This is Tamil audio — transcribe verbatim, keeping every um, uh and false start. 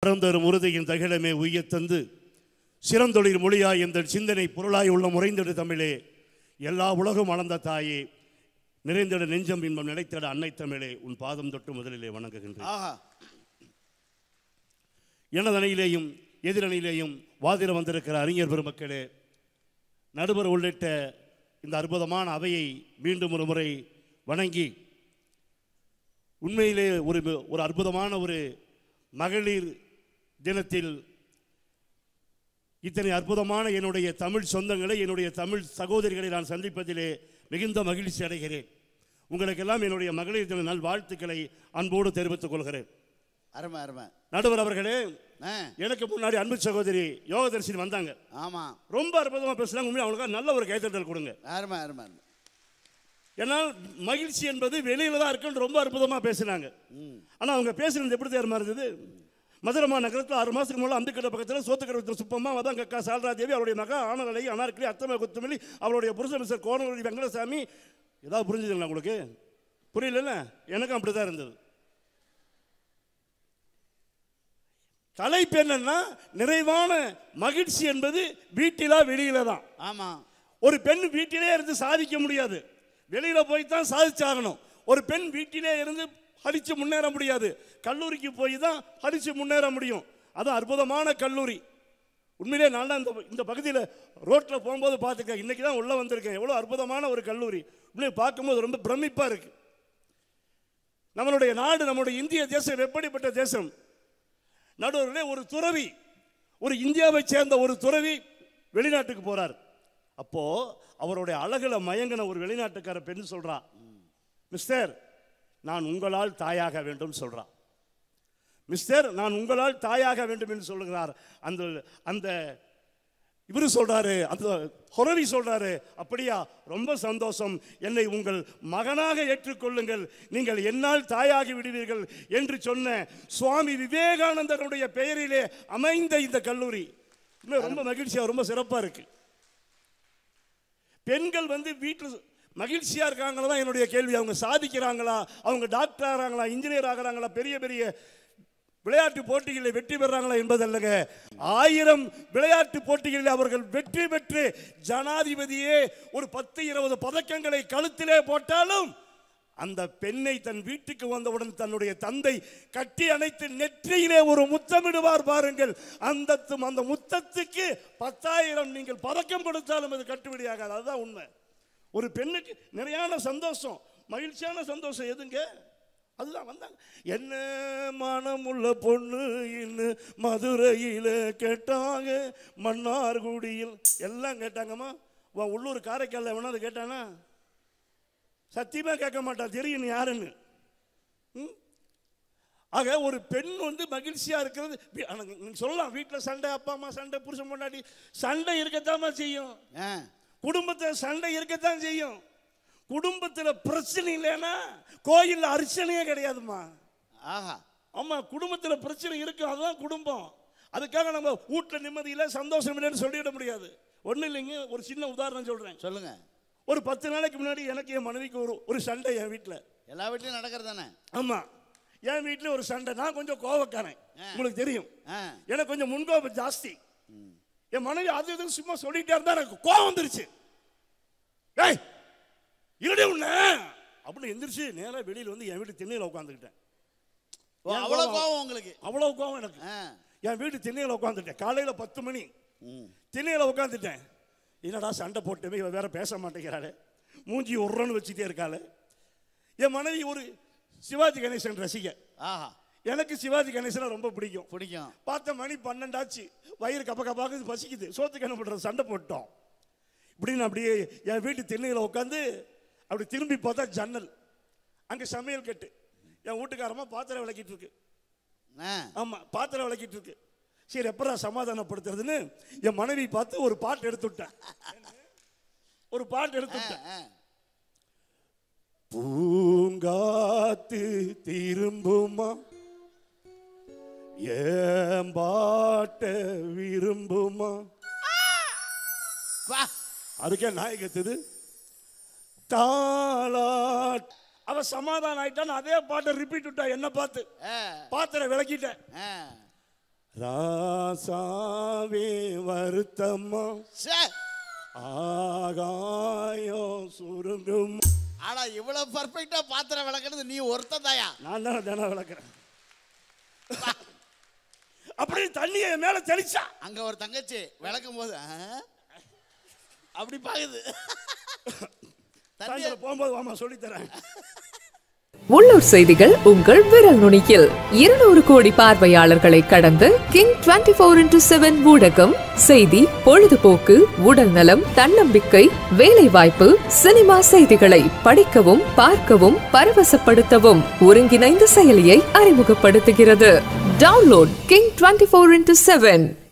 அறந்தரும் உறுதியின் தகிழமே உய்யத்தந்து சிறந்தொழில் மொழியாய் என்ற சிந்தனை பொருளாய் உள்ள முறைந்திடு தமிழே எல்லா உலகம் அளந்த தாயே நிறைந்திட நெஞ்சம் இன்பம் நினைத்திட அன்னை தமிழே உன் பாதம் தொட்டு முதலிலே வணங்குகின்றேன். எனதனையிலேயும் எதிரணியிலேயும் வாதிட வந்திருக்கிற அறிஞர் பெருமக்களே, நடுவர் உள்ளிட்ட இந்த அற்புதமான அவையை மீண்டும் ஒரு முறை வணங்கி, உண்மையிலே ஒரு ஒரு அற்புதமான ஒரு மகளிர் தினத்தில் இத்தனை அற்புதமான என்னுடைய தமிழ் சொந்தங்களை, என்னுடைய தமிழ் சகோதரிகளை நான் சந்திப்பதிலே மிகுந்த மகிழ்ச்சி அடைகிறேன். உங்களுக்கெல்லாம் என்னுடைய மகளிர் தின நல் வாழ்த்துக்களை அன்போடு தெரிவித்துக் கொள்கிறேன். அருமை அருமை. நடுவர் அவர்களே, எனக்கு முன்னாடி அன்பு சகோதரி யோகதர்ஷினி வந்தாங்க. ஆமா, ரொம்ப அற்புதமா பேசுனாங்க. உண்மையாக அவங்களுக்கு நல்ல ஒரு கைத்தட்டல் கொடுங்க. அருமை அருமை. ஏன்னால் மகிழ்ச்சி என்பது வெளியில தான் இருக்குன்னு ரொம்ப அற்புதமாக பேசினாங்க. ஆனால் அவங்க பேசுனது எப்படி தெரியுமா இருந்தது? மதுரமா நகரத்தில் ஆறு மாதத்துக்கு முன்னாடி அம்பிக்கட்ட பக்கத்தில் சோத்துக்கரத்தில் சுப்பம்மா வதான் கக்கா சால்ராதேவி, அவருடைய மகா ஆனலை அனார்கலி அத்தமை குத்துமல்லி, அவருடைய புருஷ மிஸ்டர் கோணவழி வெங்கடசாமி. ஏதாவது புரிஞ்சுதுங்களா உங்களுக்கு? புரியல? எனக்கும் அப்படி தான் இருந்தது. தலைப்பு என்னன்னா, நிறைவான மகிழ்ச்சி என்பது வீட்டிலா வெளியில தான். ஆமா, ஒரு பெண் வீட்டிலே இருந்து சாதிக்க முடியாது, வெளியில போய் தான் சாதிச்சாகணும். ஒரு பெண் வீட்டிலே இருந்து அடிச்சு முன்னேற முடியாது, கல்லூரிக்கு போய் தான் அடிச்சு முன்னேற முடியும். அது அற்புதமான கல்லூரி. உண்மையிலே நான் இந்த இந்த பகுதியில் ரோட்டில் போகும்போது பார்த்துருக்கேன். இன்னைக்கு தான் உள்ளே வந்திருக்கேன். எவ்வளோ அற்புதமான ஒரு கல்லூரி. உண்மையை பார்க்கும்போது ரொம்ப பிரமிப்பாக இருக்கு. நம்மளுடைய நாடு, நம்மளுடைய இந்திய தேசம் எப்படிப்பட்ட தேசம்? நடுவர்களே, ஒரு துறவி, ஒரு இந்தியாவை சேர்ந்த ஒரு துறவி வெளிநாட்டுக்கு போறார். அப்போ அவருடைய அழகுல மயங்கின ஒரு வெளிநாட்டுக்கார பெண் சொல்றா, மிஸ்டர் நான் உங்களால் தாயாக வேண்டும் சொல்றா. மிஸ்டர் நான் உங்களால் தாயாக வேண்டும் என்று சொல்லுகிறார். அந்த அந்த இவரு சொல்றாரு, அந்த ஹொரவி சொல்றாரு, அப்படியா, ரொம்ப சந்தோஷம், என்னை உங்கள் மகனாக ஏற்றுக்கொள்ளுங்கள், நீங்கள் என்னால் தாயாகி விடுவீர்கள் என்று சொன்ன சுவாமி விவேகானந்தருடைய பெயரிலே அமைந்த இந்த கல்லூரி ரொம்ப மகிழ்ச்சியா, ரொம்ப சிறப்பா இருக்கு. பெண்கள் வந்து வீட்டில் மகிழ்ச்சியா இருக்காங்களா தான் என்னுடைய கேள்வி. அவங்க சாதிக்கிறாங்களா, அவங்க டாக்டர் ஆகிறாங்களா, இன்ஜினியர் ஆகிறாங்களா, பெரிய பெரிய விளையாட்டு போட்டிகளில் வெற்றி பெறாங்களா என்பதல்லங்க. ஆயிரம் விளையாட்டு போட்டிகளில் அவர்கள் வெற்றி பெற்று ஜனாதிபதியே ஒரு பத்து இருபது பதக்கங்களை கழுத்திலே போட்டாலும் அந்த பெண்ணை தன் வீட்டுக்கு வந்தவுடன் தன்னுடைய தந்தை கட்டி அணைத்து நெற்றியிலே ஒரு முத்தமிடுவார் பாருங்கள். அந்த அந்த முத்தத்துக்கு பத்தாயிரம் நீங்கள் பதக்கம் கொடுத்தாலும் அது கட்டுப்படியாகாது. அதுதான் உண்மை. ஒரு பெண்ணுக்கு நிறையான சந்தோஷம், மகிழ்ச்சியான சந்தோஷம் எதுங்க? அதுதான் வந்தாங்க. என்ன மனமுள்ள பொண்ணு இன்னும் மதுரையில் கேட்டாங்க, மன்னார்குடியில் எல்லாம் கேட்டாங்கம்மா. உள்ளூர் காரைக்காலில் வேணாலும் கேட்டானா? சத்தியமா கேட்க மாட்டான், தெரியும் யாருன்னு. ஆக ஒரு பெண் வந்து மகிழ்ச்சியா இருக்கிறது. சொல்லலாம், வீட்டில் சண்டை, அப்பா அம்மா சண்டை, புருஷன் பொண்டாட்டி சண்டை இருக்கத்தாமா செய்யும். குடும்பத்தில் சண்டை இருக்கத்தான் செய்யும். குடும்பத்தில் பிரச்சனை இல்லைன்னா கோயில்ல அர்ச்சனையே கிடையாதுமா. ஆஹா, ஆமா, குடும்பத்தில் பிரச்சனை இருக்கு, அதுதான் குடும்பம். அதுக்காக நம்ம வீட்டில் நிம்மதி இல்லை, சந்தோஷம் இல்லைன்னு சொல்லிட முடியாது. ஒன்றும் இல்லைங்க, ஒரு சின்ன உதாரணம் சொல்றேன். சொல்லுங்க. ஒரு பத்து நாளைக்கு முன்னாடி எனக்கு என் மனைவிக்கு ஒரு ஒரு சண்டை. என் வீட்டில் எல்லா வீட்லையும் நடக்கிறது தானே? ஆமா, என் வீட்டில் ஒரு சண்டை. நான் கொஞ்சம் கோவக்காரன், உங்களுக்கு தெரியும். எனக்கு கொஞ்சம் முன்கோபம் ஜாஸ்தி. என் மனைவி அது எதுவும் சும்மா சொல்லிட்டே இருந்தா எனக்கு கோவம் வந்துருச்சு. ஏய் இருடே உன்ன அப்படின்னு எந்திரிச்சு நேராக வெளியில் வந்து என் வீட்டு திண்ணையில் உட்காந்துக்கிட்டேன். அவ்வளோ கோவம் உங்களுக்கு? அவ்வளோ கோவம் எனக்கு. என் வீட்டு திண்ணையில் உட்காந்துட்டேன். காலையில் பத்து மணி திண்ணையில் உட்காந்துட்டேன். என்னடா சண்டை போட்டுமே, இவன் வேற பேச மாட்டேங்கிறாள், மூஞ்சி உருன்னு வச்சுட்டே இருக்காள். என் மனைவி ஒரு சிவாஜி கணேசன் ரசிகர். ஆஹா, எனக்கு சிவாஜி கணேசனை ரொம்ப பிடிக்கும் பிடிக்கும் பார்த்த மணி பன்னெண்டாச்சு, வயிறு கப்ப கப்பாக்கு பசிக்குது, சோத்துக்கு என்ன பண்ணுறது, சண்டை போட்டோம். இப்படின்னு அப்படியே என் வீட்டு திண்ணையில் உட்காந்து அப்படி திரும்பி பார்த்தா ஜன்னல், அங்கே சமையல் கட்டு. என் வீட்டுக்காரமா பாத்திரம் விளக்கிட்டு இருக்கு. ஆமா, பாத்திரம் விளக்கிட்டு இருக்கு. சரி, எப்படா சமாதானப்படுத்துறதுன்னு என் மனைவி பார்த்து ஒரு பாட்டு எடுத்து விட்டேன். ஒரு பாட்டு எடுத்து விட்டேன். பூங்காத்து திரும்புமா ஏன் பாட்ட விரும்புமா. அதுக்கே நாய் கத்துது. தாளாட் அவ சமாதானம் ஆயிட்டான். அதே பாட்டை ரிப்பீட் விட்டா என்ன பார்த்து. பாத்திர விளக்கிட்டேன். ராசாவே வருத்தம்மா ச்சே. ஆகாயம் சுருங்கும். ஆனா இவ்வளவு பர்ஃபெக்ட்டா பாத்திரம் விளக்குறது நீ ஒருத்தன் தாயா. நான் தான் தினம் விளக்குறேன். அப்படி தண்ணியை மேல தெளிச்சா அங்க ஒரு தங்கச்சி விளக்கும் போது அப்படி பாக்குது. சாயந்தரம் போகும்போது வாமா சொல்லித்தரேன். உள்ளூர் செய்திகள் உங்கள் விரல் நுனியில். இருநூறு கோடி பார்வையாளர்களை கடந்து king twenty four into seven ஊடகம் செய்தி, பொழுதுபோக்கு, உடல் நலம், தன்னம்பிக்கை, வேலை வாய்ப்பு, சினிமா செய்திகளை படிக்கவும் பார்க்கவும் பரவசப்படுத்தவும் ஒருங்கிணைந்த செயலியை அறிமுகப்படுத்துகிறது. Download king twenty four into seven.